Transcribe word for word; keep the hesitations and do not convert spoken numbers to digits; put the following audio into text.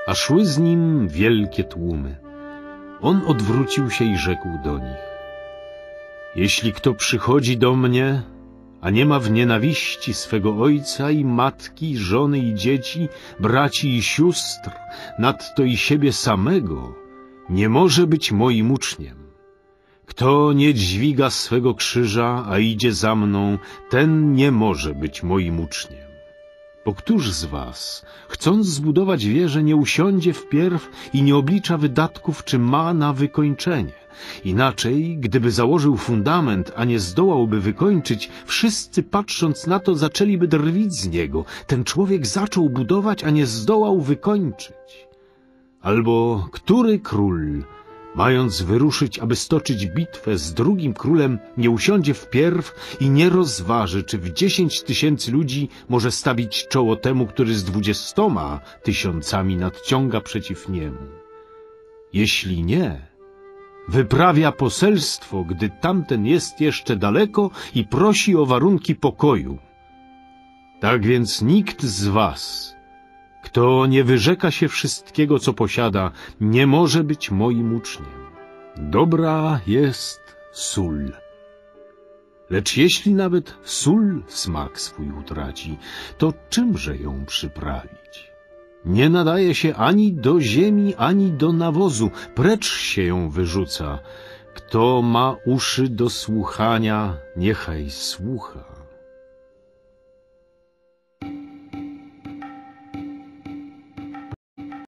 a szły z nim wielkie tłumy. On odwrócił się i rzekł do nich: jeśli kto przychodzi do mnie, a nie ma w nienawiści swego ojca i matki, żony i dzieci, braci i sióstr, nadto i siebie samego, nie może być moim uczniem. Kto nie dźwiga swego krzyża, a idzie za mną, ten nie może być moim uczniem. Bo któż z was, chcąc zbudować wieżę, nie usiądzie wpierw i nie oblicza wydatków, czy ma na wykończenie? Inaczej, gdyby założył fundament, a nie zdołałby wykończyć, wszyscy patrząc na to zaczęliby drwić z niego. Ten człowiek zaczął budować, a nie zdołał wykończyć. Albo który król, mając wyruszyć, aby stoczyć bitwę z drugim królem, nie usiądzie wpierw i nie rozważy, czy w dziesięć tysięcy ludzi może stawić czoło temu, który z dwudziestoma tysiącami nadciąga przeciw niemu? Jeśli nie, wyprawia poselstwo, gdy tamten jest jeszcze daleko i prosi o warunki pokoju. Tak więc nikt z was, kto nie wyrzeka się wszystkiego, co posiada, nie może być moim uczniem. Dobra jest sól. Lecz jeśli nawet sól smak swój utraci, to czymże ją przyprawić? Nie nadaje się ani do ziemi, ani do nawozu, precz się ją wyrzuca. Kto ma uszy do słuchania, niechaj słucha.